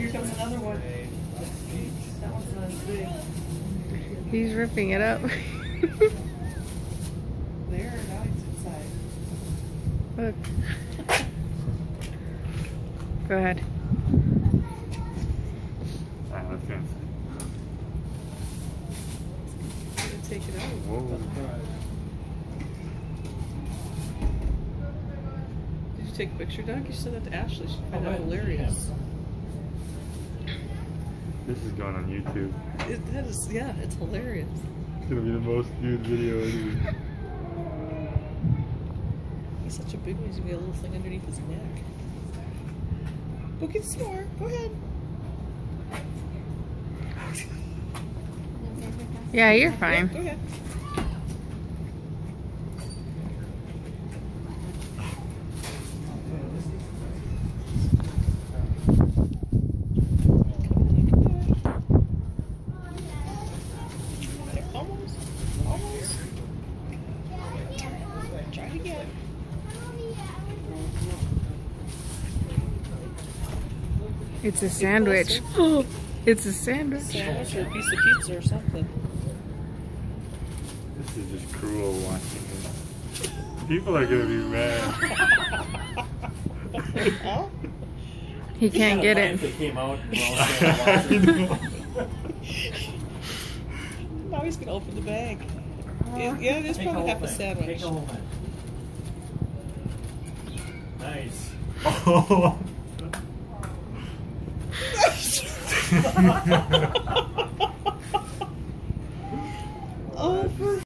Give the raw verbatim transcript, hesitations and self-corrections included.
here comes another one. That one's not as big. He's ripping it up. There, now he's inside. Look. Go ahead. Ah, that's good. Take it out. Whoa. Did you take a picture, Doug? You said that to Ashley. She found that hilarious. This is going on YouTube. It, that is, yeah, it's hilarious. It's gonna be the most viewed video ever. He's such a big one. He's gonna get a little thing underneath his neck. Go get some more. Go ahead. Yeah, you're fine. Go ahead. Almost. Almost. Try it again. It's a sandwich. It's a sandwich. Sandwich or a piece of pizza or something. This is just cruel watching this. People are gonna be mad. Huh? He can't get it. They came out and we're all standing watching. Now he's gonna open the bag. Yeah, yeah, it is Take probably the half whole a thing. sandwich. Take the whole thing. Nice. Oh. Oh, for